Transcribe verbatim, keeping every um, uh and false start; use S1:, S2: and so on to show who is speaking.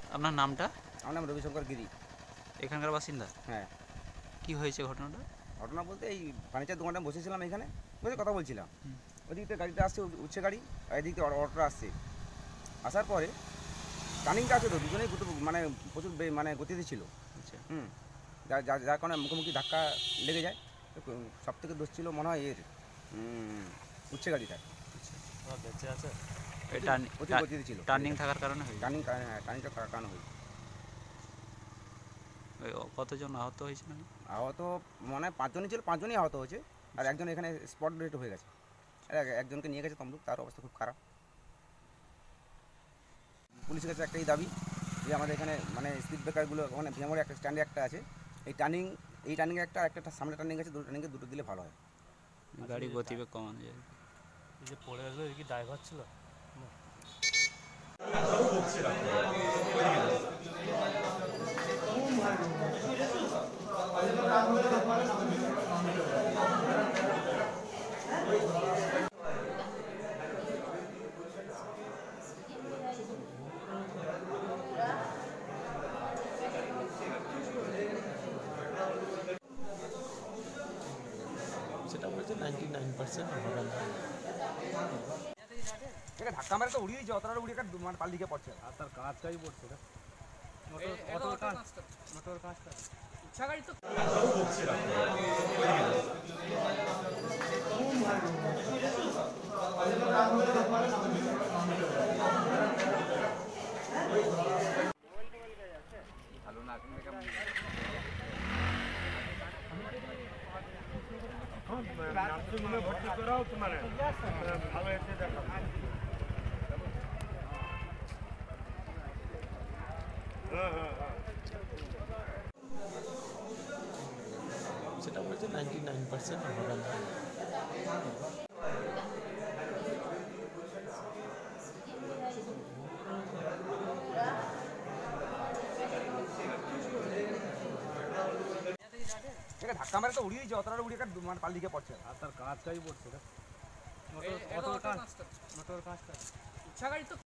S1: আপনার নামটা?
S2: আমার নাম রবিশঙ্কর গিরি।
S1: এখানকার বাসিন্দা?
S2: হ্যাঁ।
S1: কি হয়েছে ঘটনাটা?
S2: ঘটনা বলতে এই ফার্নিচার দোকানটা বসেছিলাম এখানে, বসে কথা বলছিলাম। ওদিক থেকে গাড়িটা আসছে, উচ্ছে গাড়ি, আর এদিক থেকে অটোটা আসছে। আসার পরে টার্নিংটা আছে তো, দুজনেই গুতো মানে প্রচুর বে- মানে গতিতে ছিল।
S1: আচ্ছা।
S2: হুম যার যার যার কারণে মুখোমুখি ধাক্কা লেগে যায়। সব থেকে দোষ ছিল মনে হয় এর উম, উচ্ছে গাড়িটা।
S1: বেঁচে আছে? এই টার্নি-
S2: প্রচুর
S1: টা-
S2: গতিতে ছিল।
S1: টার্নিং থাকার কারণে হয়েছে?
S2: টার্নিং হ্যাঁ টার্নিংটা থাকার কারণে হয়েছে।
S1: ওই কতজন আহত হয়েছিল?
S2: আহত মনে হয় পাঁচজনই ছিল, পাঁচজনই আহত হয়েছে। আর একজন এখানে স্পট ডেট হয়ে গেছে। আর এক- একজনকে নিয়ে গেছে তমলুক, তার অবস্থা খুব খারাপ। পুলিশের কাছে একটাই দাবি যে আমাদের এখানে মানে স্পিড ব্রেকারগুলো ওখানে ভিয়ামোড়ে একটা স্ট্যান্ডে একটা আছে, এই টার্নিং এই টার্নিংয়ে একটা একটা সামনে টার্নিং আছে, দুটো টার্নিংয়ে দুটো দিলে ভালো হয়।
S1: গাড়ি গতিবেগ কমানো যায়।
S3: এই যে পড়ে গেলো, কি ড্রাইভার ছিল? সেটা বলছে নাইনটি নাইন পার্সেন্ট হবে না।
S2: এটা ধাক্কা মারে তো উড়িয়ে দিয়েছে, অতটা উড়িয়ে কাট মানে পাল দিকে পড়ছে।
S3: আর তার কাজটাই পড়ছে না, মোটর মোটর কাজ মোটর কাজটা ইচ্ছা গাড়ি তো
S2: ভালো না
S3: নার্সিংহোমে ভর্তি করাও তো মানে ভালো এসে দেখা। হ্যাঁ হ্যাঁ সেটা বলছে নাইনটি নাইন পার্সেন্ট হবে না।
S2: এটা ধাক্কা মারে তো উড়িয়ে দিয়েছে, অতটা উড়িয়ে কাট মানে পাল দিকে পড়ছে।
S3: আর তার কাজটাই পড়ছে না, মোটর মোটর কাজ মোটর কাজটা ইচ্ছা গাড়ি তো